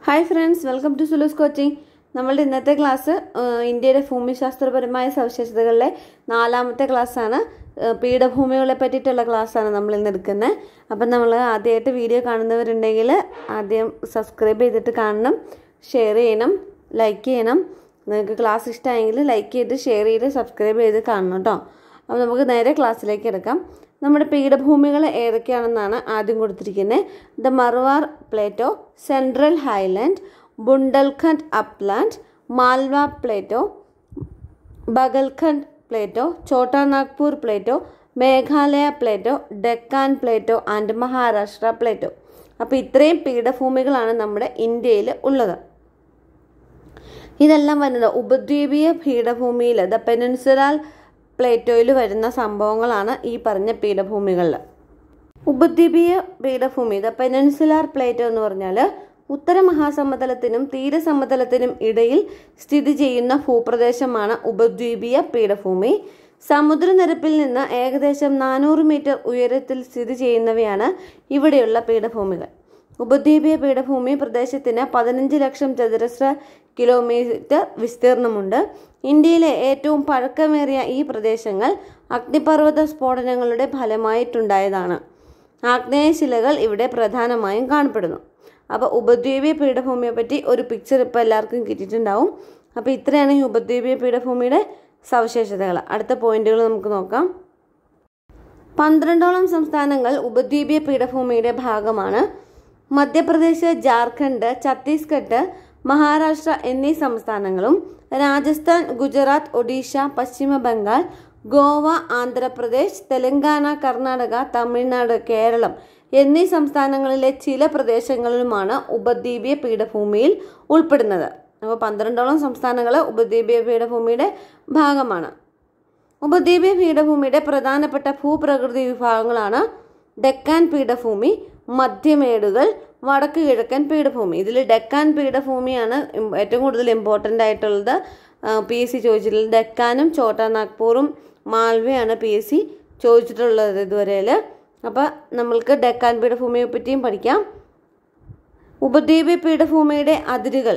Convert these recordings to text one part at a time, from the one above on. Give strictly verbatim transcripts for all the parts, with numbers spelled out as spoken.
Hi friends, welcome to Sulus coaching. നമ്മളുടെ ഇന്നത്തെ class ഇന്ത്യയുടെ ഭൂമിശാസ്ത്രപരമായ സവിശേഷതകളിലെ നാലാമത്തെ ക്ലാസ്സാണ്. പീഠഭൂമികളെ പറ്റിയിട്ടുള്ള ക്ലാസ്സാണ് നമ്മൾ ഇന്ന് എടുക്കുന്നത്. അപ്പം നമ്മൾ ആദ്യമായിട്ട് വീഡിയോ കാണുന്നവരുണ്ടെങ്കിൽ ആദ്യം സബ്സ്ക്രൈബ് ചെയ്തിട്ട് കാണണം, ഷെയർ ചെയ്യണം, ലൈക്ക് ചെയ്യണം. നിങ്ങൾക്ക് ക്ലാസ് ഇഷ്ടമായെങ്കിൽ ലൈക്ക് ചെയ്ത് ഷെയർ ചെയ്ത് സബ്സ്ക്രൈബ് ചെയ്ത് കാണണം കേട്ടോ. അപ്പോൾ നമുക്ക് നേരെ ക്ലാസ്സിലേക്ക് എടുക്കാം. നമ്മുടെ പീഠഭൂമികൾ ഏതൊക്കെയാണെന്നാണ് ആദ്യം കൊടുത്തിരിക്കുന്നത്. The Marwar plateau, central highland, Bundelkhand upland, Malwa plateau, Baghelkhand plateau, Chota Nagpur plateau, Meghalaya plateau, Deccan plateau and Maharashtra plateau. അപ്പോൾ ഇത്രയും പീഠഭൂമികളാണ് നമ്മുടെ ഇന്ത്യയിൽ ഉള്ളത്. ഇതെല്ലാം വരുന്നത് ഉപദ്വീപീയ പീഠഭൂമിയിൽ ദ പെനിൻസുലാർ പ്ലേറ്റോയിൽ വരുന്ന സംഭവങ്ങളാണ് ഈ പറഞ്ഞ പീഠഭൂമികളിൽ. ഉപദ്വീപീയ പീഠഭൂമി ദ പെനിൻസുലാർ പ്ലേറ്റോ എന്ന് പറഞ്ഞാൽ ഉത്തര മഹാസമതലത്തിനും തീരസമതലത്തിനും ഇടയിൽ സ്ഥിതി ചെയ്യുന്ന ഭൂപ്രദേശമാണ് ഉപദ്വീപീയ പീഠഭൂമി. സമുദ്രനിരപ്പിൽ നിന്ന് ഏകദേശം നാനൂറ് മീറ്റർ ഉയരത്തിൽ സ്ഥിതി ചെയ്യുന്നവയാണ് ഇവിടെയുള്ള പീഠഭൂമികൾ. ഉപദ്വീപീയ പീഠഭൂമി പ്രദേശത്തിന് പതിനഞ്ച് ലക്ഷം ചതുരശ്ര കിലോമീറ്റർ വിസ്തീർണമുണ്ട്. ഇന്ത്യയിലെ ഏറ്റവും പഴക്കമേറിയ ഈ പ്രദേശങ്ങൾ അഗ്നിപർവ്വത സ്ഫോടനങ്ങളുടെ ഫലമായിട്ടുണ്ടായതാണ്. ആഗ്നേയശിലകൾ ഇവിടെ പ്രധാനമായും കാണപ്പെടുന്നു. അപ്പോൾ ഉപദ്വീപീയ പീഠഭൂമിയെ പറ്റി ഒരു പിക്ചർ ഇപ്പോൾ എല്ലാവർക്കും കിട്ടിയിട്ടുണ്ടാവും. അപ്പോൾ ഇത്രയാണ് ഈ ഉപദ്വീപീയ പീഠഭൂമിയുടെ സവിശേഷതകൾ. അടുത്ത പോയിന്റുകൾ നമുക്ക് നോക്കാം. പന്ത്രണ്ടോളം സംസ്ഥാനങ്ങൾ ഉപദ്വീപീയ പീഠഭൂമിയുടെ ഭാഗമാണ്. മധ്യപ്രദേശ്, ജാർഖണ്ഡ്, ഛത്തീസ്ഗഡ്, മഹാരാഷ്ട്ര എന്നീ സംസ്ഥാനങ്ങളും രാജസ്ഥാൻ, ഗുജറാത്ത്, ഒഡീഷ, പശ്ചിമ ബംഗാൾ, ഗോവ, ആന്ധ്രാപ്രദേശ്, തെലങ്കാന, കർണാടക, തമിഴ്നാട്, കേരളം എന്നീ സംസ്ഥാനങ്ങളിലെ ചില പ്രദേശങ്ങളിലുമാണ് ഉപദ്വീപീയ പീഠഭൂമിയിൽ ഉൾപ്പെടുന്നത്. അപ്പോൾ പന്ത്രണ്ടോളം സംസ്ഥാനങ്ങൾ ഉപദ്വീപീയ പീഠഭൂമിയുടെ ഭാഗമാണ്. ഉപദ്വീപീയ പീഠഭൂമിയുടെ പ്രധാനപ്പെട്ട ഭൂപ്രകൃതി വിഭാഗങ്ങളാണ് ഡെക്കാൻ പീഠഭൂമി, മധ്യമേടുകൾ, വടക്ക് കിഴക്കൻ പീഠഭൂമി. ഇതിൽ ഡെക്കാൻ പീഠഭൂമിയാണ് ഏറ്റവും കൂടുതൽ ഇമ്പോർട്ടൻ്റ് ആയിട്ടുള്ളത്. പി എസ് സി ചോദിച്ചിട്ടുള്ളത് ഡെക്കാനും ഛോട്ടാ നാഗ്പൂറും മാൽവയാണ് പി എസ് സി ചോദിച്ചിട്ടുള്ളത് ഇതുവരെയിൽ. അപ്പോൾ നമ്മൾക്ക് ഡെക്കാൻ പീഠഭൂമിയെ പറ്റിയും പഠിക്കാം. ഉപദ്വീപീയ പീഠഭൂമിയുടെ അതിരുകൾ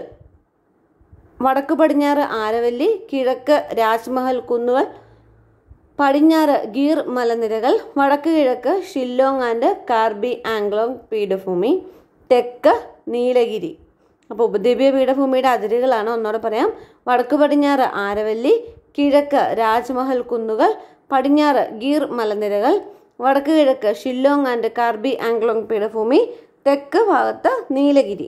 വടക്ക് പടിഞ്ഞാറ് ആരവല്ലി, കിഴക്ക് രാജ്മഹൽ കുന്നുകൾ, പടിഞ്ഞാറ് ഗീർ മലനിരകൾ, വടക്ക് കിഴക്ക് ഷില്ലോങ് ആൻഡ് കാർബി ആംഗ്ലോങ് പീഠഭൂമി, തെക്ക് നീലഗിരി. അപ്പോൾ ഉപദ്വീപീയ പീഠഭൂമിയുടെ അതിരുകളാണ്. ഒന്നോടെ പറയാം. വടക്ക് പടിഞ്ഞാറ് ആരവല്ലി, കിഴക്ക് രാജ്മഹൽ കുന്നുകൾ, പടിഞ്ഞാറ് ഗീർ മലനിരകൾ, വടക്ക് കിഴക്ക് ഷില്ലോങ് ആൻഡ് കാർബി ആംഗ്ലോങ് പീഠഭൂമി, തെക്ക് ഭാഗത്ത് നീലഗിരി.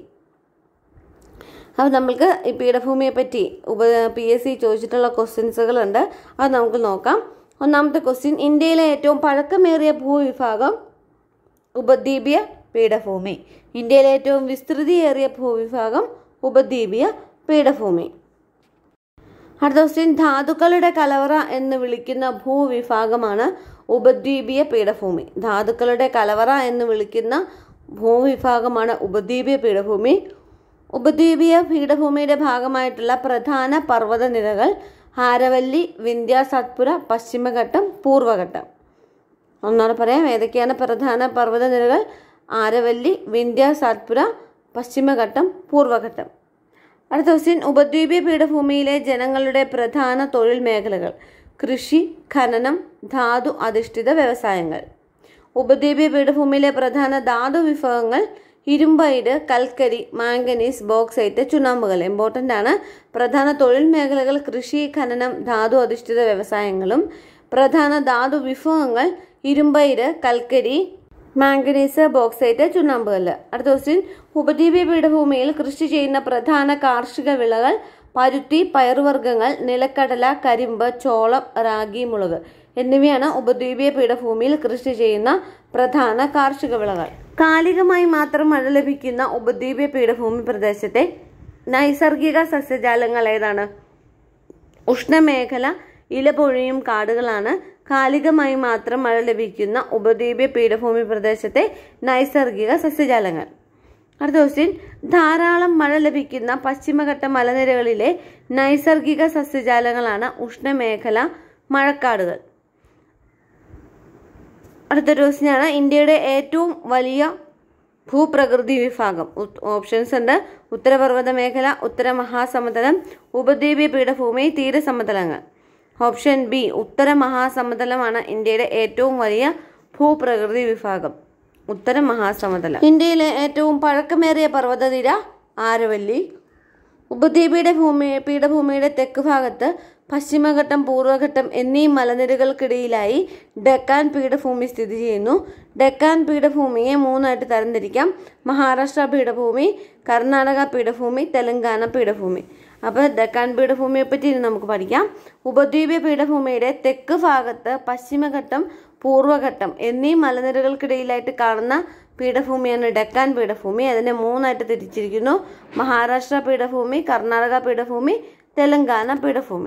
അപ്പോൾ നമ്മൾക്ക് ഈ പീഠഭൂമിയെ പറ്റി ഉപ പി എസ് സി ചോദിച്ചിട്ടുള്ള ക്വസ്റ്റ്യൻസുകളുണ്ട്. അത് നമുക്ക് നോക്കാം. ഒന്നാമത്തെ ക്വസ്റ്റ്യൻ, ഇന്ത്യയിലെ ഏറ്റവും പഴക്കമേറിയ ഭൂവിഭാഗം ഉപദ്വീപീയ പീഠഭൂമി. ഇന്ത്യയിലെ ഏറ്റവും വിസ്തൃതിയേറിയ ഭൂവിഭാഗം ഉപദ്വീപീയ പീഠഭൂമി. അടുത്ത ക്വസ്റ്റ്യൻ, ധാതുക്കളുടെ കലവറ എന്ന് വിളിക്കുന്ന ഭൂവിഭാഗമാണ് ഉപദ്വീപീയ പീഠഭൂമി. ധാതുക്കളുടെ കലവറ എന്ന് വിളിക്കുന്ന ഭൂവിഭാഗമാണ് ഉപദ്വീപീയ പീഠഭൂമി. ഉപദ്വീപീയ പീഠഭൂമിയുടെ ഭാഗമായിട്ടുള്ള പ്രധാന പർവ്വതനിരകൾ ആരവല്ലി, വിന്ധ്യ, സത്പുര, പശ്ചിമഘട്ടം, പൂർവ്വഘട്ടം. ഒന്നോടെ പറയാം. ഏതൊക്കെയാണ് പ്രധാന പർവ്വതനിരകൾ? ആരവല്ലി, വിന്ധ്യ, സത്പുര, പശ്ചിമഘട്ടം, പൂർവ്വഘട്ടം. അടുത്ത ക്വസ്റ്റ്യൻ, ഉപദ്വീപീയ പീഠഭൂമിയിലെ ജനങ്ങളുടെ പ്രധാന തൊഴിൽ മേഖലകൾ കൃഷി, ഖനനം, ധാതു അധിഷ്ഠിത വ്യവസായങ്ങൾ. ഉപദ്വീപീയ പീഠഭൂമിയിലെ പ്രധാന ധാതു വിഭവങ്ങൾ ഇരുമ്പയിര്, കൽക്കരി, മാംഗനീസ്, ബോക്സൈറ്റ്, ചുണ്ണാമ്പുകൾ. ഇമ്പോർട്ടൻ്റ് ആണ്. പ്രധാന തൊഴിൽ മേഖലകൾ കൃഷി, ഖനനം, ധാതു അധിഷ്ഠിത വ്യവസായങ്ങളും. പ്രധാന ധാതു വിഭവങ്ങൾ ഇരുമ്പയിര്, കൽക്കരി, മാംഗനീസ്, ബോക്സൈറ്റ്, ചുണ്ണാമ്പുകൾ. അടുത്ത ക്വസ്റ്റ്യൻ, ഉപദ്വീപീയ പീഠഭൂമിയിൽ കൃഷി ചെയ്യുന്ന പ്രധാന കാർഷിക വിളകൾ പരുത്തി, പയറുവർഗ്ഗങ്ങൾ, നിലക്കടല, കരിമ്പ്, ചോളം, റാഗി, മുളക് എന്നിവയാണ് ഉപദ്വീപീയ പീഠഭൂമിയിൽ കൃഷി ചെയ്യുന്ന പ്രധാന കാർഷിക വിളകൾ. കാലികമായി മാത്രം മഴ ലഭിക്കുന്ന ഉപദ്വീപീയ പീഠഭൂമി പ്രദേശത്തെ നൈസർഗിക സസ്യജാലങ്ങൾ ഏതാണ്? ഉഷ്ണമേഖല ഇലപൊഴിയും കാടുകളാണ് കാലികമായി മാത്രം മഴ ലഭിക്കുന്ന ഉപദ്വീപീയ പീഠഭൂമി പ്രദേശത്തെ നൈസർഗിക സസ്യജാലങ്ങൾ. അടുത്ത ക്വസ്റ്റ്യൻ, ധാരാളം മഴ ലഭിക്കുന്ന പശ്ചിമഘട്ട മലനിരകളിലെ നൈസർഗിക സസ്യജാലങ്ങളാണ് ഉഷ്ണമേഖല മഴക്കാടുകൾ. അടുത്തൊരു ക്വസ്റ്റ്യനാണ്, ഇന്ത്യയുടെ ഏറ്റവും വലിയ ഭൂപ്രകൃതി വിഭാഗം. ഓപ്ഷൻസ് ഉണ്ട്: ഉത്തരപർവ്വത മേഖല, ഉത്തര മഹാസമതലം, ഉപദ്വീപീയ പീഠഭൂമി, തീരസമതലങ്ങൾ. ഓപ്ഷൻ ബി ഉത്തര മഹാസമതലമാണ് ഇന്ത്യയുടെ ഏറ്റവും വലിയ ഭൂപ്രകൃതി വിഭാഗം. ഉത്തര മഹാസമതലം. ഇന്ത്യയിലെ ഏറ്റവും പഴക്കമേറിയ പർവ്വതനിര ആരവല്ലി. ഉപദ്വീപീയ ഭൂമി പീഠഭൂമിയുടെ തെക്ക് ഭാഗത്ത് പശ്ചിമഘട്ടം, പൂർവ്വഘട്ടം എന്നീ മലനിരകൾക്കിടയിലായി ഡെക്കാൻ പീഠഭൂമി സ്ഥിതി ചെയ്യുന്നു. ഡെക്കാൻ പീഠഭൂമിയെ മൂന്നായിട്ട് തരംതിരിക്കാം: മഹാരാഷ്ട്ര പീഠഭൂമി, കർണാടക പീഠഭൂമി, തെലങ്കാന പീഠഭൂമി. അപ്പോൾ ഡെക്കാൻ പീഠഭൂമിയെ പറ്റി ഇനി നമുക്ക് പഠിക്കാം. ഉപദ്വീപീയ പീഠഭൂമിയുടെ തെക്ക് ഭാഗത്ത് പശ്ചിമഘട്ടം, പൂർവ്വഘട്ടം എന്നീ മലനിരകൾക്കിടയിലായിട്ട് കാണുന്ന പീഠഭൂമിയാണ് ഡെക്കാൻ പീഠഭൂമി. അതിനെ മൂന്നായിട്ട് തിരിച്ചിരിക്കുന്നു: മഹാരാഷ്ട്ര പീഠഭൂമി, കർണാടക പീഠഭൂമി, തെലങ്കാന പീഠഭൂമി.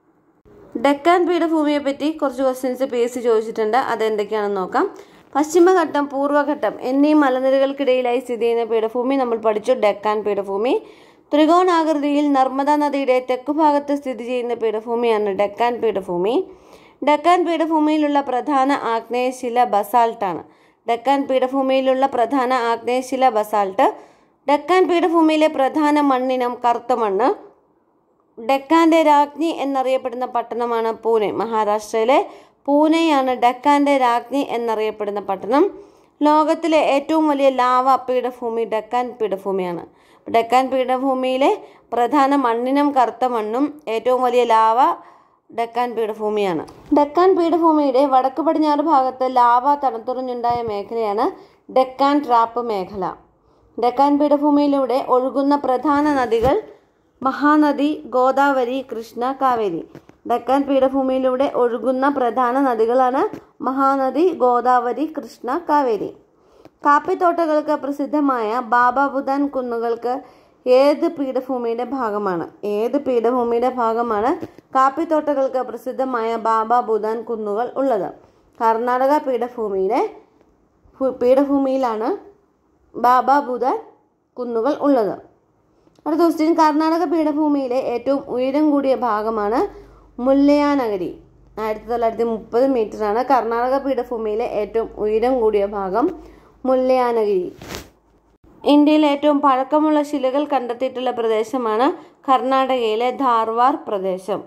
ഡെക്കാൻ പീഠഭൂമിയെ പറ്റി കുറച്ച് ക്വസ്റ്റ്യൻസ് പി എസ് സി ചോദിച്ചിട്ടുണ്ട്. അതെന്തൊക്കെയാണെന്ന് നോക്കാം. പശ്ചിമഘട്ടം, പൂർവ്വഘട്ടം എന്നീ മലനിരകൾക്കിടയിലായി സ്ഥിതി ചെയ്യുന്ന പീഠഭൂമി നമ്മൾ പഠിച്ചു, ഡെക്കാൻ പീഠഭൂമി. ത്രികോണാകൃതിയിൽ നർമ്മദാ നദിയുടെ തെക്കുഭാഗത്ത് സ്ഥിതി ചെയ്യുന്ന പീഠഭൂമിയാണ് ഡെക്കാൻ പീഠഭൂമി. ഡെക്കാൻ പീഠഭൂമിയിലുള്ള പ്രധാന ആഗ്നേയശില ബസാൾട്ടാണ്. ഡെക്കാൻ പീഠഭൂമിയിലുള്ള പ്രധാന ആഗ്നേയശില ബസാൾട്ട്. ഡെക്കാൻ പീഠഭൂമിയിലെ പ്രധാന മണ്ണിനം കറുത്ത മണ്ണ്. ഡെക്കാന്റെ രാജ്ഞി എന്നറിയപ്പെടുന്ന പട്ടണമാണ് പൂനെ. മഹാരാഷ്ട്രയിലെ പൂനെയാണ് ഡെക്കാന്റെ രാജ്ഞി എന്നറിയപ്പെടുന്ന പട്ടണം. ലോകത്തിലെ ഏറ്റവും വലിയ ലാവ പീഠഭൂമി ഡെക്കാൻ പീഠഭൂമിയാണ്. ഡെക്കാൻ പീഠഭൂമിയിലെ പ്രധാന മണ്ണിനം കറുത്ത മണ്ണും ഏറ്റവും വലിയ ലാവ ഡെക്കാൻ പീഠഭൂമിയാണ്. ഡെക്കാൻ പീഠഭൂമിയുടെ വടക്ക് പടിഞ്ഞാറ് ഭാഗത്ത് ലാവ തണുത്തുറഞ്ഞുണ്ടായ മേഖലയാണ് ഡെക്കാൻ ട്രാപ്പ് മേഖല. ഡെക്കാൻ പീഠഭൂമിയിലൂടെ ഒഴുകുന്ന പ്രധാന നദികൾ മഹാനദി, ഗോദാവരി, കൃഷ്ണ, കാവേരി. ഡെക്കാൻ പീഠഭൂമിയിലൂടെ ഒഴുകുന്ന പ്രധാന നദികളാണ് മഹാനദി, ഗോദാവരി, കൃഷ്ണ, കാവേരി. കാപ്പിത്തോട്ടങ്ങൾക്ക് പ്രസിദ്ധമായ ബാബാ ബുദാൻ കുന്നുകൾക്ക് ഏത് പീഠഭൂമിയുടെ ഭാഗമാണ്? ഏത് പീഠഭൂമിയുടെ ഭാഗമാണ് കാപ്പിത്തോട്ടങ്ങൾക്ക് പ്രസിദ്ധമായ ബാബാ ബുദാൻ കുന്നുകൾ ഉള്ളത്? കർണാടക പീഠഭൂമിയിലെ പീഠഭൂമിയിലാണ് ബാബാ ബുദാൻ കുന്നുകൾ ഉള്ളത്. അടുത്ത ക്വസ്റ്റ്യൻ: കർണാടക പീഠഭൂമിയിലെ ഏറ്റവും ഉയരം കൂടിയ ഭാഗമാണ് മുല്ലയാനഗിരി. ആയിരത്തി തൊള്ളായിരത്തി മുപ്പത് മീറ്ററാണ് കർണാടക പീഠഭൂമിയിലെ ഏറ്റവും ഉയരം കൂടിയ ഭാഗം, മുല്ലയാനഗിരി. ഇന്ത്യയിലെ ഏറ്റവും പഴക്കമുള്ള ശിലകൾ കണ്ടെത്തിയിട്ടുള്ള പ്രദേശമാണ് കർണാടകയിലെ ധാർവാർ പ്രദേശം.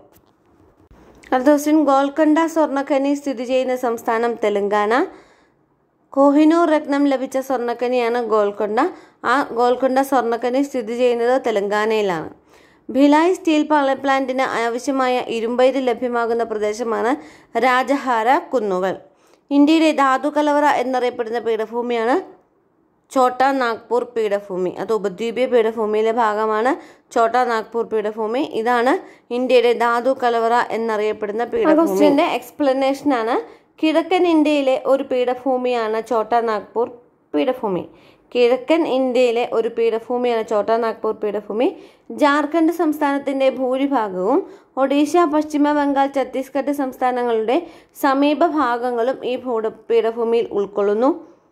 അടുത്ത ക്വസ്റ്റ്യൻ: ഗോൽക്കൊണ്ട സ്വർണ്ണഖനി സ്ഥിതി ചെയ്യുന്ന സംസ്ഥാനം തെലങ്കാന. കോഹിനൂർ രത്നം ലഭിച്ച സ്വർണ്ണഖനിയാണ് ഗോൽക്കൊണ്ട. ആ ഗോൽക്കൊണ്ട സ്വർണ്ണഖനി സ്ഥിതി ചെയ്യുന്നത് തെലങ്കാനയിലാണ്. ഭിലായ് സ്റ്റീൽ പവർ പ്ലാന്റിന് ആവശ്യമായ ഇരുമ്പയിര് ലഭ്യമാകുന്ന പ്രദേശമാണ് രാജഹാര കുന്നുകൾ. ഇന്ത്യയിലെ ധാതു കലവറ എന്നറിയപ്പെടുന്ന പീഠഭൂമിയാണ് ഛോട്ടാ നാഗ്പൂർ പീഠഭൂമി. അത് ഉപദ്വീപീയ പീഠഭൂമിയിലെ ഭാഗമാണ് ഛോട്ടാ നാഗ്പൂർ പീഠഭൂമി. ഇതാണ് ഇന്ത്യയുടെ ധാതു കലവറ എന്നറിയപ്പെടുന്ന പീഠഭൂമിയുടെ എക്സ്പ്ലനേഷൻ ആണ്. കിഴക്കൻ ഇന്ത്യയിലെ ഒരു പീഠഭൂമിയാണ് ഛോട്ടാ നാഗ്പൂർ പീഠഭൂമി. കിഴക്കൻ ഇന്ത്യയിലെ ഒരു പീഠഭൂമിയാണ് ഛോട്ടാ നാഗ്പൂർ പീഠഭൂമി. ജാർഖണ്ഡ് സംസ്ഥാനത്തിന്റെ ഭൂരിഭാഗവും ഒഡീഷ, പശ്ചിമ ബംഗാൾ, ഛത്തീസ്ഗഡ് സംസ്ഥാനങ്ങളുടെ സമീപ ഭാഗങ്ങളും ഈ പീഠഭൂമിയിൽ ഉൾക്കൊള്ളുന്നു.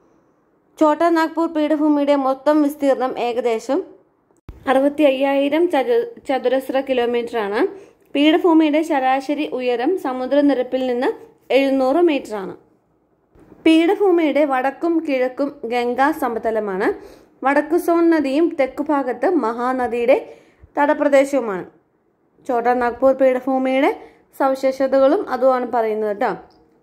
ഛോട്ടാ നാഗ്പൂർ പീഠഭൂമിയുടെ മൊത്തം വിസ്തീർണം ഏകദേശം അറുപത്തി അയ്യായിരം ചതുരശ്ര കിലോമീറ്റർ ആണ്. പീഠഭൂമിയുടെ ശരാശരി ഉയരം സമുദ്രനിരപ്പിൽ നിന്ന് എഴുന്നൂറ് മീറ്റർ ആണ്. പീഠഭൂമിയുടെ വടക്കും കിഴക്കും ഗംഗാ സമതലമാണ്. വടക്കു സോൺ നദിയും തെക്കുഭാഗത്ത് മഹാനദിയുടെ തടപ്രദേശവുമാണ്. ഛോട്ടാ നാഗ്പൂർ പീഠഭൂമിയുടെ സവിശേഷതകളും അതുമാണ് പറയുന്നത് കേട്ടോ.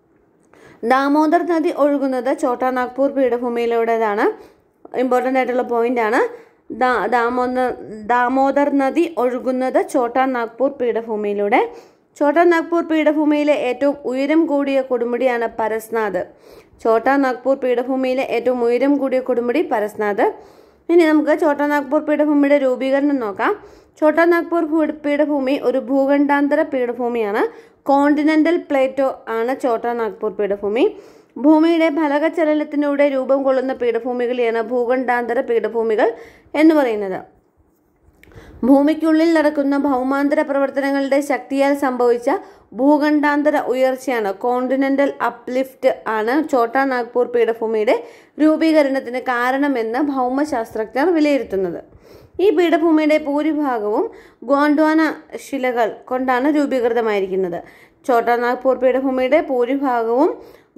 ദാമോദർ നദി ഒഴുകുന്നത് ഛോട്ടാ നാഗ്പൂർ പീഠഭൂമിയിലൂടെയാണ്. ഇമ്പോർട്ടൻ്റ് ആയിട്ടുള്ള പോയിന്റ് ആണ്. ദാമോദർ ദാമോദർ നദി ഒഴുകുന്നത് ഛോട്ടാ നാഗ്പൂർ പീഠഭൂമിയിലൂടെ. ഛോട്ടാ നാഗ്പൂർ പീഠഭൂമിയിലെ ഏറ്റവും ഉയരം കൂടിയ കൊടുമുടിയാണ് പരസ്നാഥ്. ഛോട്ടാ നാഗ്പൂർ പീഠഭൂമിയിലെ ഏറ്റവും ഉയരം കൂടിയ കൊടുമുടി പരസ്നാഥ്. ഇനി നമുക്ക് ഛോട്ടാ നാഗ്പൂർ പീഠഭൂമിയുടെ രൂപീകരണം നോക്കാം. ഛോട്ടാ നാഗ്പൂർ പീഠഭൂമി ഒരു ഭൂഖണ്ഡാന്തര പീഠഭൂമിയാണ്. കോണ്ടിനെന്റൽ പ്ലേറ്റോ ആണ് ഛോട്ടാ നാഗ്പൂർ പീഠഭൂമി. ഭൂമിയുടെ ഫലകചലനത്തിലൂടെ രൂപം കൊള്ളുന്ന പീഠഭൂമികളെയാണ് ഭൂഖണ്ഡാന്തര പീഠഭൂമികൾ എന്ന് പറയുന്നത്. ഭൂമിക്കുള്ളിൽ നടക്കുന്ന ഭൗമാന്തര പ്രവർത്തനങ്ങളുടെ ശക്തിയാൽ സംഭവിച്ച ഭൂഖണ്ഡാന്തര ഉയർച്ചയാണ് കോണ്ടിനെന്റൽ അപ്ലിഫ്റ്റ് ആണ് ഛോട്ടാ നാഗ്പൂർ പീഠഭൂമിയുടെ രൂപീകരണത്തിന് കാരണമെന്ന് ഭൗമശാസ്ത്രജ്ഞർ വിലയിരുത്തുന്നത്. ഈ പീഠഭൂമിയുടെ ഭൂരിഭാഗവും ഗോണ്ട്വാന ശിലകൾ കൊണ്ടാണ് രൂപീകൃതമായിരിക്കുന്നത്. ഛോട്ടാ നാഗ്പൂർ പീഠഭൂമിയുടെ ഭൂരിഭാഗവും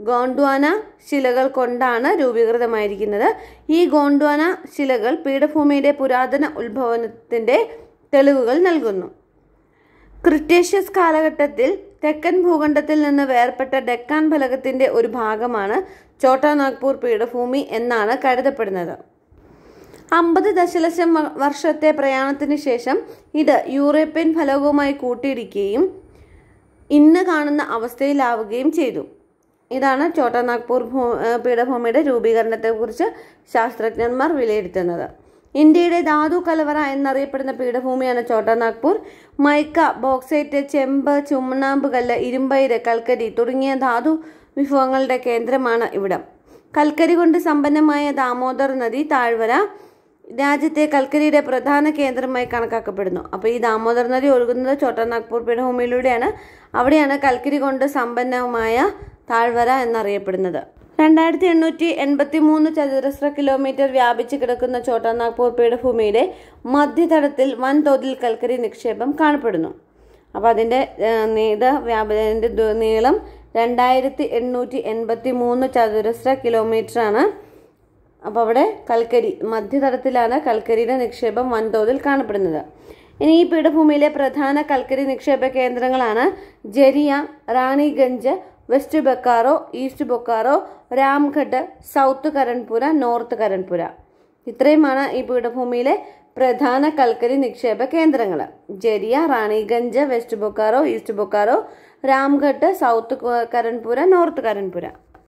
ഗോണ്ട്വാന ശിലകൾ കൊണ്ടാണ് രൂപീകൃതമായിരിക്കുന്നത്. ഈ ഗോണ്ട്വാന ശിലകൾ പീഠഭൂമിയുടെ പുരാതന ഉത്ഭവത്തിന്റെ തെളിവുകൾ നൽകുന്നു. ക്രിട്ടേഷ്യസ് കാലഘട്ടത്തിൽ തെക്കൻ ഭൂഖണ്ഡത്തിൽ നിന്ന് വേർപെട്ട ഡെക്കാൻ ഫലകത്തിന്റെ ഒരു ഭാഗമാണ് ഛോട്ടാ നാഗ്പൂർ പീഠഭൂമി എന്നാണ് കരുതപ്പെടുന്നത്. അമ്പത് ദശലക്ഷം വർഷത്തെ പ്രയാണത്തിന് ശേഷം ഇത് യൂറോപ്യൻ ഫലകവുമായി കൂട്ടിയിടിക്കുകയും ഇന്ന് കാണുന്ന അവസ്ഥയിലാവുകയും ചെയ്തു. ഇതാണ് ഛോട്ടാ നാഗ്പൂർ ഭൂ പീഠഭൂമിയുടെ രൂപീകരണത്തെക്കുറിച്ച് ശാസ്ത്രജ്ഞന്മാർ വിലയിരുത്തുന്നത്. ഇന്ത്യയുടെ ധാതു കലവറ എന്നറിയപ്പെടുന്ന പീഠഭൂമിയാണ് ഛോട്ടാ നാഗ്പൂർ. മൈക്ക, ബോക്സൈറ്റ്, ചെമ്പ്, ചുണ്ണാമ്പ് കല്ല്, ഇരുമ്പയിര്, കൽക്കരി തുടങ്ങിയ ധാതു വിഭവങ്ങളുടെ കേന്ദ്രമാണ് ഇവിടം. കൽക്കരി കൊണ്ട് സമ്പന്നമായ ദാമോദർ നദി താഴ്വര രാജ്യത്തെ കൽക്കരിയുടെ പ്രധാന കേന്ദ്രമായി കണക്കാക്കപ്പെടുന്നു. അപ്പോൾ ഈ ദാമോദർ നദി ഒഴുകുന്നത് ഛോട്ടാ നാഗ്പൂർ പീഠഭൂമിയിലൂടെയാണ്. അവിടെയാണ് കൽക്കരി കൊണ്ട് സമ്പന്നമായ താഴ്വര എന്നറിയപ്പെടുന്നത്. രണ്ടായിരത്തി എണ്ണൂറ്റി എൺപത്തി മൂന്ന് ചതുരശ്ര കിലോമീറ്റർ വ്യാപിച്ചു കിടക്കുന്ന ഛോട്ടാ നാഗ്പൂർ പീഠഭൂമിയുടെ മധ്യതടത്തിൽ വൻതോതിൽ കൽക്കരി നിക്ഷേപം കാണപ്പെടുന്നു. അപ്പോൾ അതിൻ്റെ ഇത് വ്യാപനത്തിൻ്റെ നീളം രണ്ടായിരത്തി എണ്ണൂറ്റി എൺപത്തി മൂന്ന് ചതുരശ്ര കിലോമീറ്റർ ആണ്. അപ്പോൾ അവിടെ കൽക്കരി മധ്യതടത്തിലാണ് കൽക്കരിയുടെ നിക്ഷേപം വൻതോതിൽ കാണപ്പെടുന്നത്. ഇനി ഈ പീഠഭൂമിയിലെ പ്രധാന കൽക്കരി നിക്ഷേപ കേന്ദ്രങ്ങളാണ് Jharia, Raniganj, west Bokaro, east Bokaro, Ramgarh, south Karanpura, north Karanpura. ഇത്രയുമാണ് ഈ പീഠഭൂമിയിലെ പ്രധാന കൽക്കരി നിക്ഷേപ കേന്ദ്രങ്ങൾ. Jharia, Raniganj, west Bokaro, east Bokaro, Ramgarh, south Karanpura, north Karanpura.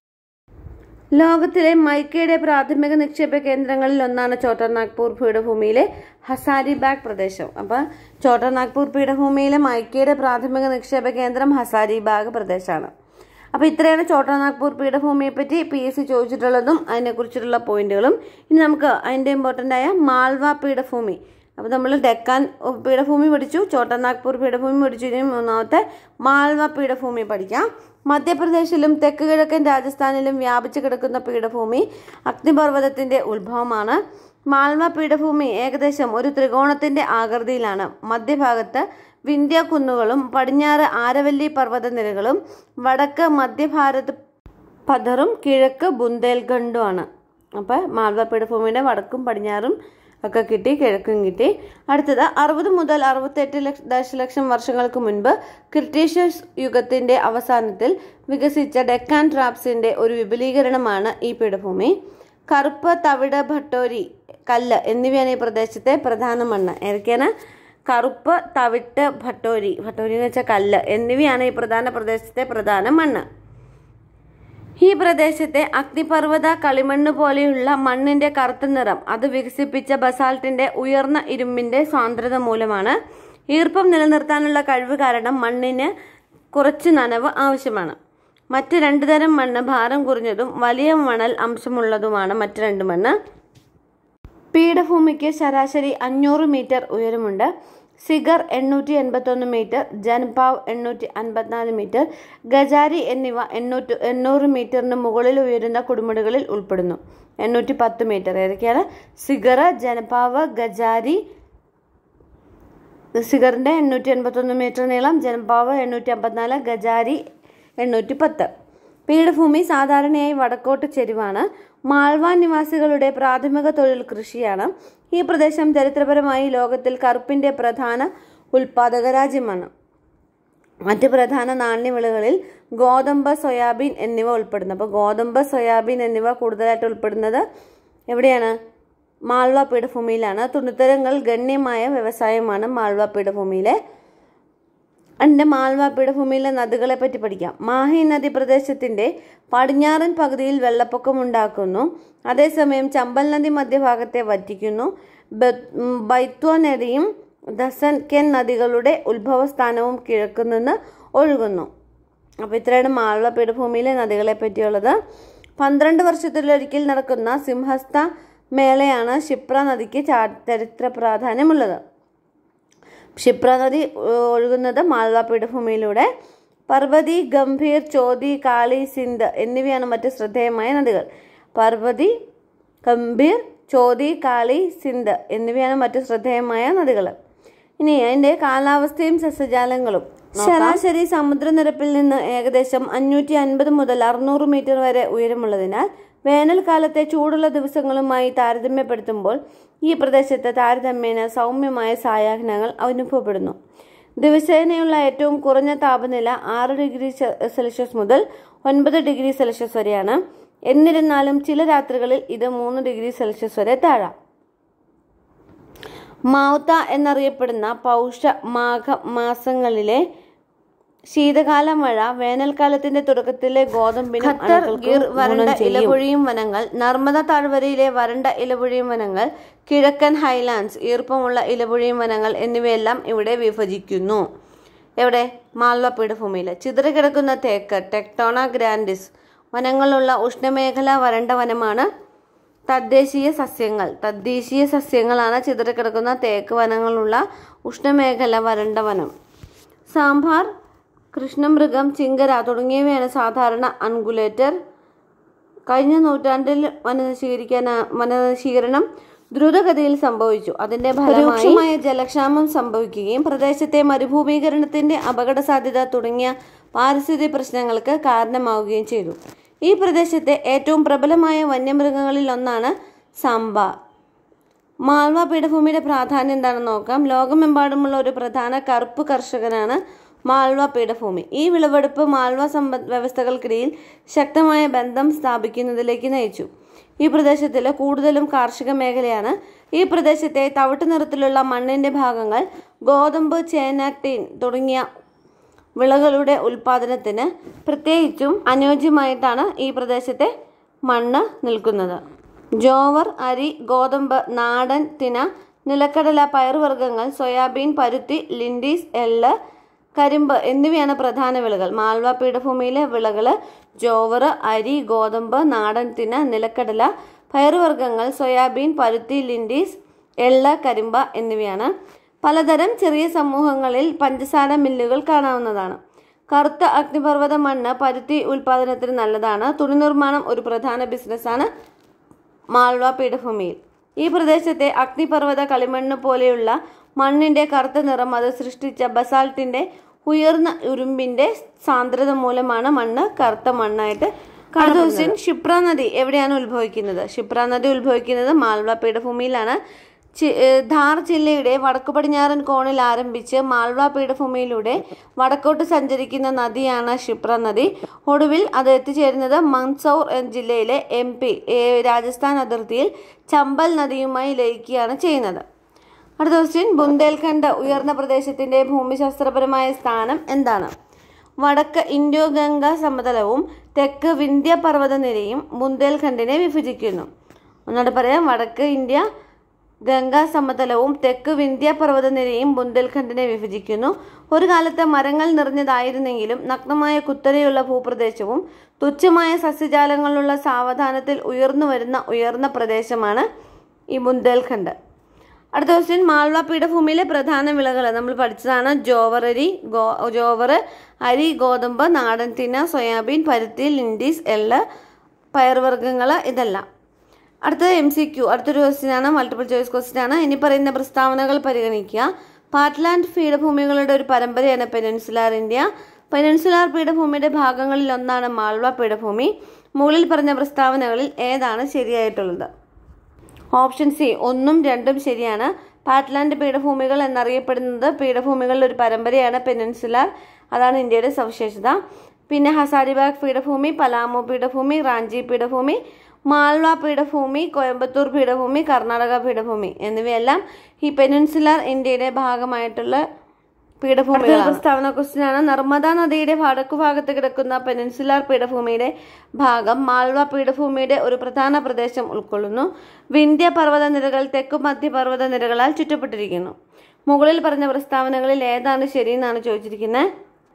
ലോകത്തിലെ മൈക്കയുടെ പ്രാഥമിക നിക്ഷേപ കേന്ദ്രങ്ങളിൽ ഒന്നാണ് ഛോട്ടാ നാഗ്പൂർ പീഠഭൂമിയിലെ ഹസാരിബാഗ് പ്രദേശം. അപ്പോൾ ഛോട്ടാ നാഗ്പൂർ പീഠഭൂമിയിലെ മൈക്കയുടെ പ്രാഥമിക നിക്ഷേപ കേന്ദ്രം ഹസാരിബാഗ് പ്രദേശമാണ്. അപ്പോൾ ഇത്രയാണ് ഛോട്ടാ നാഗ്പൂർ പീഠഭൂമിയെ പറ്റി പി എസ് സി ചോദിച്ചിട്ടുള്ളതും അതിനെക്കുറിച്ചിട്ടുള്ള പോയിന്റുകളും. ഇനി നമുക്ക് അതിൻ്റെ ഇമ്പോർട്ടൻ്റ് ആയ മാൾവ പീഠഭൂമി. അപ്പോൾ നമ്മൾ ഡെക്കാൻ പീഠഭൂമി പഠിച്ചു, ഛോട്ടാ നാഗ്പൂർ പീഠഭൂമി പഠിച്ചു. ഇനി മൂന്നാമത്തെ മാൾവ പീഠഭൂമി പഠിക്കാം. മധ്യപ്രദേശിലും തെക്ക് കിഴക്കൻ രാജസ്ഥാനിലും വ്യാപിച്ചു കിടക്കുന്ന പീഠഭൂമി അഗ്നിപർവ്വതത്തിന്റെ ഉത്ഭവമാണ്. മാൾവ പീഠഭൂമി ഏകദേശം ഒരു ത്രികോണത്തിന്റെ ആകൃതിയിലാണ്. മധ്യഭാഗത്ത് വിന്ധ്യ കുന്നുകളും പടിഞ്ഞാറ് ആരവല്ലി പർവ്വതനിരകളും വടക്ക് മധ്യഭാരത് പഥറും കിഴക്ക് ബുന്ദേൽഖണ്ഡുമാണ്. അപ്പോൾ മാൾവ പീഠഭൂമിയുടെ വടക്കും പടിഞ്ഞാറും ഒക്കെ കിട്ടി, കിഴക്കും കിട്ടി. അടുത്തത് അറുപത് മുതൽ അറുപത്തെട്ട് ലക്ഷ ദശലക്ഷം വർഷങ്ങൾക്ക് മുൻപ് ക്രിട്ടേഷ്യസ് യുഗത്തിന്റെ അവസാനത്തിൽ വികസിച്ച ഡെക്കാൻ ട്രാപ്സിന്റെ ഒരു വിപുലീകരണമാണ് ഈ പീഠഭൂമി. കറുപ്പ്, തവിട്, ഭട്ടോരി, കല്ല് എന്നിവയാണ് ഈ പ്രദേശത്തെ പ്രധാന മണ്ണ്. ഏതൊക്കെയാണ്? കറുപ്പ്, തവിട്ട്, ഭട്ടോരി, ഭട്ടോരി എന്ന് വെച്ചാൽ കല്ല് എന്നിവയാണ് ഈ പ്രധാന പ്രദേശത്തെ പ്രധാന മണ്ണ്. ഈ പ്രദേശത്തെ അഗ്നിപർവ്വത കളിമണ്ണ് പോലെയുള്ള മണ്ണിന്റെ കറുത്ത നിറം അത് വികസിപ്പിച്ച ബസാൾട്ടിന്റെ ഉയർന്ന ഇരുമ്പിന്റെ സാന്ദ്രത മൂലമാണ്. ഈർപ്പം നിലനിർത്താനുള്ള കഴിവ് കാരണം മണ്ണിന് കുറച്ച് നനവ് ആവശ്യമാണ്. മറ്റ് രണ്ടു തരം മണ്ണ് ഭാരം കുറഞ്ഞതും വലിയ മണൽ അംശമുള്ളതുമാണ് മറ്റ് രണ്ട് മണ്ണ്. പീഠഭൂമിക്ക് ശരാശരി അഞ്ഞൂറ് മീറ്റർ ഉയരമുണ്ട്. സിഗർ എണ്ണൂറ്റി എൺപത്തി ഒന്ന് മീറ്റർ, ജൻപാവ് എണ്ണൂറ്റി അൻപത്തിനാല് മീറ്റർ, ഗജാരി എന്നിവ എണ്ണൂറ്റി എണ്ണൂറ് മീറ്ററിന് മുകളിൽ ഉയരുന്ന കൊടുമുടികളിൽ ഉൾപ്പെടുന്നു. എണ്ണൂറ്റി പത്ത് മീറ്റർ ഏതൊക്കെയാണ്? സിഗർ, ജനപാവ്, ഗജാരി. സിഗറിന്റെ എണ്ണൂറ്റി എൺപത്തി ഒന്ന് മീറ്റർ നീളം, ജനപാവ് എണ്ണൂറ്റി അമ്പത്തിനാല്, ഗജാരി എണ്ണൂറ്റി പത്ത്. പീഠഭൂമി സാധാരണയായി വടക്കോട്ട് ചെരിവാണ്. മാൾവ നിവാസികളുടെ പ്രാഥമിക തൊഴിൽ കൃഷിയാണ്. ഈ പ്രദേശം ചരിത്രപരമായി ലോകത്തിൽ കറുപ്പിന്റെ പ്രധാന ഉൽപാദക രാജ്യമാണ്. മറ്റ് പ്രധാന നാണ്യവിളകളിൽ ഗോതമ്പ്, സോയാബീൻ എന്നിവ ഉൾപ്പെടുന്നു. അപ്പോൾ ഗോതമ്പ്, സോയാബീൻ എന്നിവ കൂടുതലായിട്ട് ഉൾപ്പെടുന്നത് എവിടെയാണ്? മാൾവ പീഠഭൂമിയിലാണ്. തുണിത്തരങ്ങൾ ഗണ്യമായ വ്യവസായമാണ് മാൾവ പീഠഭൂമിയിലെ. അതിൻ്റെ മാൾവ പീഠഭൂമിയിലെ നദികളെ പറ്റി പഠിക്കാം. മാഹി നദി പ്രദേശത്തിന്റെ പടിഞ്ഞാറൻ പകുതിയിൽ വെള്ളപ്പൊക്കം ഉണ്ടാക്കുന്നു. അതേസമയം ചമ്പൽ നദി മധ്യഭാഗത്തെ വറ്റിക്കുന്നു. ബൈത്വ നദിയും ദസൻ കെൻ നദികളുടെ ഉത്ഭവസ്ഥാനവും കിഴക്കുനിന്ന് ഒഴുകുന്നു. അപ്പോൾ ഇത്രയാണ് മാൾവ പീഠഭൂമിയിലെ നദികളെ പറ്റിയുള്ളത്. പന്ത്രണ്ട് വർഷത്തിലൊരിക്കൽ നടക്കുന്ന സിംഹസ്ഥ മേളയാണ് ക്ഷിപ്ര നദിക്ക് ചരിത്ര പ്രാധാന്യമുള്ളത്. ക്ഷിപ്ര നദി ഒഴുകുന്നത് മാൾവ പീഠഭൂമിയിലൂടെ. പർവതി, ഗംഭീർ, ചോതി, കാളി, സിന്ധ് എന്നിവയാണ് മറ്റ് ശ്രദ്ധേയമായ നദികൾ. പർവതി, ഗംഭീർ, ചോതി, കാളി, സിന്ധ് എന്നിവയാണ് മറ്റ് ശ്രദ്ധേയമായ നദികൾ. ഇനി അതിൻ്റെ കാലാവസ്ഥയും സസ്യജാലങ്ങളും. ശരാശരി സമുദ്രനിരപ്പിൽ നിന്ന് ഏകദേശം അഞ്ഞൂറ്റി അൻപത് മുതൽ അറുന്നൂറ് മീറ്റർ വരെ ഉയരമുള്ളതിനാൽ വേനൽക്കാലത്തെ ചൂടുള്ള ദിവസങ്ങളുമായി താരതമ്യപ്പെടുത്തുമ്പോൾ ഈ പ്രദേശത്ത് താരതമ്യേന സൗമ്യമായ സായാഹ്നങ്ങൾ അനുഭവപ്പെടുന്നു. ദിവസേനയുള്ള ഏറ്റവും കുറഞ്ഞ താപനില ആറ് ഡിഗ്രി സെൽഷ്യസ് മുതൽ ഒൻപത് ഡിഗ്രി സെൽഷ്യസ് വരെയാണ്. എന്നിരുന്നാലും ചില രാത്രികളിൽ ഇത് മൂന്ന് ഡിഗ്രി സെൽഷ്യസ് വരെ താഴാം. മൗത്ത എന്നറിയപ്പെടുന്ന പൗഷ മാഘ മാസങ്ങളിലെ ശീതകാല മഴ വേനൽക്കാലത്തിന്റെ തുടക്കത്തിലെ ഗോതമ്പിനും വരണ്ട ഇലപൊഴിയും വനങ്ങൾ, നർമ്മദ താഴ്വരയിലെ വരണ്ട ഇലപൊഴിയും വനങ്ങൾ, കിഴക്കൻ ഹൈലാൻഡ്സ് ഈർപ്പമുള്ള ഇലപൊഴിയും വനങ്ങൾ എന്നിവയെല്ലാം ഇവിടെ വിഭജിക്കുന്നു. എവിടെ? മാൽവ പീഠഭൂമിയിൽ. ചിതറിക്കിടക്കുന്ന തേക്ക് ടെക്ടോണ ഗ്രാൻഡിസ് വനങ്ങളുള്ള ഉഷ്ണമേഖല വരണ്ട വനമാണ്. തദ്ദേശീയ സസ്യങ്ങൾ തദ്ദേശീയ സസ്യങ്ങളാണ് ചിതറിക്കിടക്കുന്ന തേക്ക് വനങ്ങളുള്ള ഉഷ്ണമേഖല വരണ്ട വനം. സാമ്പാർ, കൃഷ്ണമൃഗം, ചിങ്കര തുടങ്ങിയവയാണ് സാധാരണ അൺഗുലേറ്റർ. കഴിഞ്ഞ നൂറ്റാണ്ടിൽ വനനശീകരിക്കാൻ വനനശീകരണം ദ്രുതഗതിയിൽ സംഭവിച്ചു. അതിന്റെ ഫലമായി ജലക്ഷാമം സംഭവിക്കുകയും പ്രദേശത്തെ മരുഭൂമീകരണത്തിന്റെ അപകട സാധ്യത തുടങ്ങിയ പാരിസ്ഥിതിക പ്രശ്നങ്ങൾക്ക് കാരണമാവുകയും ചെയ്തു. ഈ പ്രദേശത്തെ ഏറ്റവും പ്രബലമായ വന്യമൃഗങ്ങളിൽ ഒന്നാണ് സാമ്പാർ. മാൽവ പീഠഭൂമിയുടെ പ്രാധാന്യം എന്താണെന്ന് നോക്കാം. ലോകമെമ്പാടുമുള്ള ഒരു പ്രധാന കറുപ്പ് കർഷകനാണ് മാൽവ പീഠഭൂമി. ഈ വിളവെടുപ്പ് മാൽവ സമ്പദ് വ്യവസ്ഥകൾക്കിടയിൽ ശക്തമായ ബന്ധം സ്ഥാപിക്കുന്നതിലേക്ക് നയിച്ചു. ഈ പ്രദേശത്തിലെ കൂടുതലും കാർഷിക മേഖലയാണ്. ഈ പ്രദേശത്തെ തവിട്ട് നിറത്തിലുള്ള മണ്ണിന്റെ ഭാഗങ്ങൾ ഗോതമ്പ്, ചേന, ടീൻ തുടങ്ങിയ വിളകളുടെ ഉൽപാദനത്തിന് പ്രത്യേകിച്ചും അനുയോജ്യമായിട്ടാണ് ഈ പ്രദേശത്തെ മണ്ണ് നിൽക്കുന്നത്. ജോവർ, അരി, ഗോതമ്പ്, നാടൻ തിന, നിലക്കടല, പയറുവർഗ്ഗങ്ങൾ, സോയാബീൻ, പരുത്തി, ലിൻഡീസ്, എള്ള്, കരിമ്പ് എന്നിവയാണ് പ്രധാന വിളകൾ. മാൽവ പീഠഭൂമിയിലെ വിളകൾ ജോവർ, അരി, ഗോതമ്പ്, നാടൻ തിന, നിലക്കടല, പയറുവർഗ്ഗങ്ങൾ, സോയാബീൻ, പരുത്തി, ലിൻഡീസ്, എള്ള്, കരിമ്പ എന്നിവയാണ്. പലതരം ചെറിയ സമൂഹങ്ങളിൽ പഞ്ചസാര മില്ലുകൾ കാണാവുന്നതാണ്. കറുത്ത അഗ്നിപർവ്വത മണ്ണ് പരുത്തി ഉൽപാദനത്തിന് നല്ലതാണ്. തുണി നിർമ്മാണം ഒരു പ്രധാന ബിസിനസ്സാണ് മാൽവ പീഠഭൂമിയിൽ. ഈ പ്രദേശത്തെ അഗ്നിപർവ്വത കളിമണ്ണ് പോലെയുള്ള മണ്ണിന്റെ കറുത്ത നിറം അത് സൃഷ്ടിച്ച ബസാൾട്ടിന്റെ ഉയർന്ന ഉരുമ്പിന്റെ സാന്ദ്രത മൂലമാണ് മണ്ണ് കറുത്ത മണ്ണായിട്ട് കാണുന്നത്. ക്ഷിപ്ര നദി എവിടെയാണ് ഉത്ഭവിക്കുന്നത്? ക്ഷിപ്ര നദി ഉത്ഭവിക്കുന്നത് മാൽവ പീഠഭൂമിയിലാണ്. ധാർ ജില്ലയുടെ വടക്കു പടിഞ്ഞാറൻ കോണിൽ ആരംഭിച്ച് മാൽവ പീഠഭൂമിയിലൂടെ വടക്കോട്ട് സഞ്ചരിക്കുന്ന നദിയാണ് ക്ഷിപ്ര നദി. ഒടുവിൽ അത് എത്തിച്ചേരുന്നത് മന്ദ്സൗർ ജില്ലയിലെ എം പി രാജസ്ഥാൻ അതിർത്തിയിൽ ചമ്പൽ നദിയുമായി ലയിക്കുകയാണ് ചെയ്യുന്നത്. അടുത്ത ക്വസ്റ്റ്യൻ, ബുന്ദേൽഖണ്ഡ് ഉയർന്ന പ്രദേശത്തിന്റെ ഭൂമിശാസ്ത്രപരമായ സ്ഥാനം എന്താണ്? വടക്ക് ഇൻഡോ ഗംഗ സമതലവും തെക്ക് വിന്ധ്യ പർവ്വതനിരയും ബുന്ദേൽഖണ്ഡിനെ വിഭജിക്കുന്നു. ഒന്നുകൂടെ പറയാം. വടക്ക് ഇന്ത്യ ഗംഗാ സമതലവും തെക്ക് വിന്ധ്യ പർവ്വതനിരയും ബുന്ദേൽഖണ്ഡിനെ വിഭജിക്കുന്നു. ഒരു കാലത്ത് മരങ്ങൾ നിറഞ്ഞതായിരുന്നെങ്കിലും നഗ്നമായ കുത്തനെയുള്ള ഭൂപ്രദേശവും തുച്ഛമായ സസ്യജാലങ്ങളുള്ള സാവധാനത്തിൽ ഉയർന്നു വരുന്ന ഉയർന്ന പ്രദേശമാണ് ഈ ബുന്ദേൽഖണ്ഡ്. അടുത്ത ക്വസ്റ്റ്യൻ, മാൽവ പീഠഭൂമിയിലെ പ്രധാന വിളകൾ നമ്മൾ പഠിച്ചതാണ്. ജോവർ അരി ഗോ ജോവർ അരി ഗോതമ്പ്, നാടൻ തിന, സോയാബീൻ, പരുത്തി, ലിൻഡീസ്, എള്ള്, പയർവർഗ്ഗങ്ങൾ ഇതെല്ലാം. അടുത്തത് എം സി ക്യു. അടുത്തൊരു ക്വസ്റ്റ്യൻ ആണ്, മൾട്ടിപ്പിൾ ചോയ്സ് ക്വസ്റ്റ്യൻ ആണ്. ഇനി പറയുന്ന പ്രസ്താവനകൾ പരിഗണിക്കുക. പാറ്റ്ലാൻഡ് പീഠഭൂമികളുടെ ഒരു പരമ്പരയാണ് പെനിൻസുലാർ ഇന്ത്യ. പെനിൻസുലാർ പീഠഭൂമിയുടെ ഭാഗങ്ങളിൽ ഒന്നാണ് മാൽവ പീഠഭൂമി. മുകളിൽ പറഞ്ഞ പ്രസ്താവനകളിൽ ഏതാണ് ശരിയായിട്ടുള്ളത്? ഓപ്ഷൻ സി ഒന്നും രണ്ടും ശരിയാണ്. പാറ്റ്ലാൻഡ് പീഠഭൂമികൾ എന്നറിയപ്പെടുന്നത് പീഠഭൂമികളുടെ ഒരു പരമ്പരയാണ് പെനിൻസുലാർ. അതാണ് ഇന്ത്യയുടെ സവിശേഷത. പിന്നെ ഹസാരിബാഗ് പീഠഭൂമി, പലാമു പീഠഭൂമി, റാഞ്ചി പീഠഭൂമി, മാൽവ പീഠഭൂമി, കോയമ്പത്തൂർ പീഠഭൂമി, കർണാടക പീഠഭൂമി എന്നിവയെല്ലാം ഈ പെനിൻസുലാർ ഇന്ത്യയുടെ ഭാഗമായിട്ടുള്ള പീഠഭൂമികൾ. പ്രസ്താവന ക്വസ്റ്റ്യൻ ആണ്. നർമ്മദ നദിയുടെ വടക്കു ഭാഗത്ത് കിടക്കുന്ന പെനിൻസുലാർ പീഠഭൂമിയുടെ ഭാഗം മാൽവ പീഠഭൂമിയുടെ ഒരു പ്രധാന പ്രദേശം ഉൾക്കൊള്ളുന്നു. വിന്ധ്യ പർവ്വത നിരകൾ തെക്കു മധ്യ പർവ്വത നിരകളാൽ ചുറ്റപ്പെട്ടിരിക്കുന്നു. മുകളിൽ പറഞ്ഞ പ്രസ്താവനകളിൽ ഏതാണ് ശരിയെന്നാണ് ചോദിച്ചിരിക്കുന്നത്.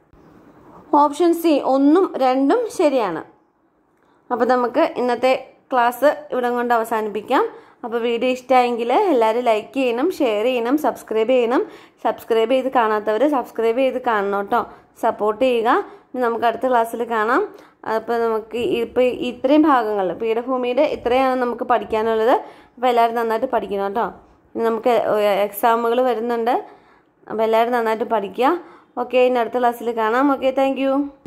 ഓപ്ഷൻ സി ഒന്നും രണ്ടും ശരിയാണ്. അപ്പോൾ നമുക്ക് ഇന്നത്തെ ക്ലാസ് ഇവിടെ കൊണ്ട് അവസാനിപ്പിക്കാം. അപ്പോൾ വീഡിയോ ഇഷ്ടമായെങ്കിൽ എല്ലാവരും ലൈക്ക് ചെയ്യണം, ഷെയർ ചെയ്യണം, സബ്സ്ക്രൈബ് ചെയ്യണം. സബ്സ്ക്രൈബ് ചെയ്ത് കാണാത്തവർ സബ്സ്ക്രൈബ് ചെയ്ത് കാണണം കേട്ടോ. സപ്പോർട്ട് ചെയ്യുക. ഇനി നമുക്ക് അടുത്ത ക്ലാസ്സിൽ കാണാം. അപ്പോൾ നമുക്ക് ഇപ്പോൾ ഇത്രയും ഭാഗങ്ങൾ പീഠഭൂമിയുടെ ഇത്രയാണ് നമുക്ക് പഠിക്കാനുള്ളത്. അപ്പോൾ എല്ലാവരും നന്നായിട്ട് പഠിക്കണം കേട്ടോ. ഇനി നമുക്ക് എക്സാമുകൾ വരുന്നുണ്ട്. അപ്പോൾ എല്ലാവരും നന്നായിട്ട് പഠിക്കുക. ഓക്കെ, ഇനി അടുത്ത ക്ലാസ്സിൽ കാണാം. Okay, thank U.